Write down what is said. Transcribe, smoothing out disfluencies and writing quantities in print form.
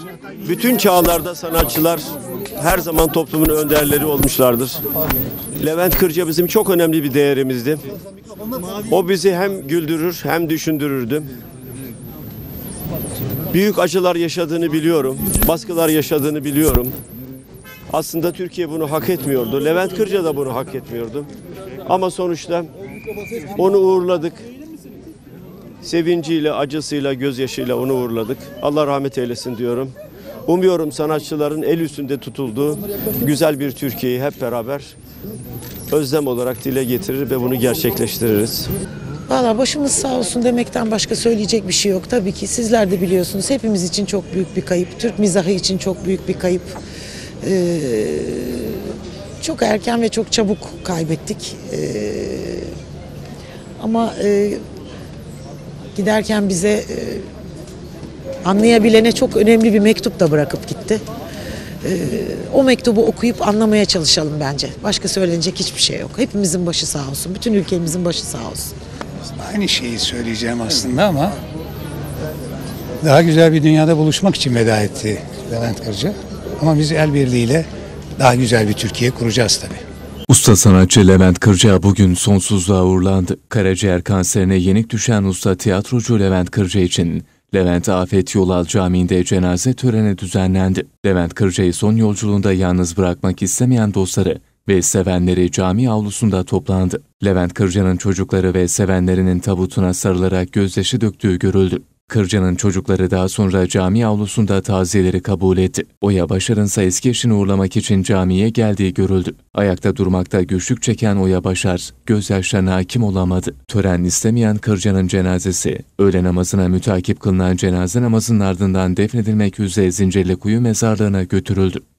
Bütün çağlarda sanatçılar her zaman toplumun önderleri olmuşlardır. Levent Kırca bizim çok önemli bir değerimizdi. O bizi hem güldürür hem düşündürürdü. Büyük acılar yaşadığını biliyorum. Baskılar yaşadığını biliyorum. Aslında Türkiye bunu hak etmiyordu. Levent Kırca da bunu hak etmiyordu. Ama sonuçta onu uğurladık. Sevinciyle, acısıyla, gözyaşıyla onu uğurladık. Allah rahmet eylesin diyorum. Umuyorum sanatçıların el üstünde tutulduğu güzel bir Türkiye'yi hep beraber özlem olarak dile getirir ve bunu gerçekleştiririz. Valla başımız sağ olsun demekten başka söyleyecek bir şey yok. Tabii ki sizler de biliyorsunuz, hepimiz için çok büyük bir kayıp. Türk mizahı için çok büyük bir kayıp. Çok erken ve çok çabuk kaybettik. Ama giderken bize anlayabilene çok önemli bir mektup da bırakıp gitti. O mektubu okuyup anlamaya çalışalım bence. Başka söylenecek hiçbir şey yok. Hepimizin başı sağ olsun. Bütün ülkemizin başı sağ olsun. Aynı şeyi söyleyeceğim aslında ama daha güzel bir dünyada buluşmak için veda etti Levent Kırca. Ama biz el birliğiyle daha güzel bir Türkiye kuracağız tabii. Usta sanatçı Levent Kırca bugün sonsuzluğa uğurlandı. Karaciğer kanserine yenik düşen usta tiyatrocu Levent Kırca için Levent Afet Yolal Camii'nde cenaze töreni düzenlendi. Levent Kırca'yı son yolculuğunda yalnız bırakmak istemeyen dostları ve sevenleri cami avlusunda toplandı. Levent Kırca'nın çocukları ve sevenlerinin tabutuna sarılarak gözyaşı döktüğü görüldü. Kırca'nın çocukları daha sonra cami avlusunda taziyeleri kabul etti. Oya Başar'ınsa eski eşini uğurlamak için camiye geldiği görüldü. Ayakta durmakta güçlük çeken Oya Başar, gözyaşlarına hakim olamadı. Tören istemeyen Kırca'nın cenazesi, öğle namazına mütakip kılınan cenaze namazının ardından defnedilmek üzere Zincirlikuyu mezarlığına götürüldü.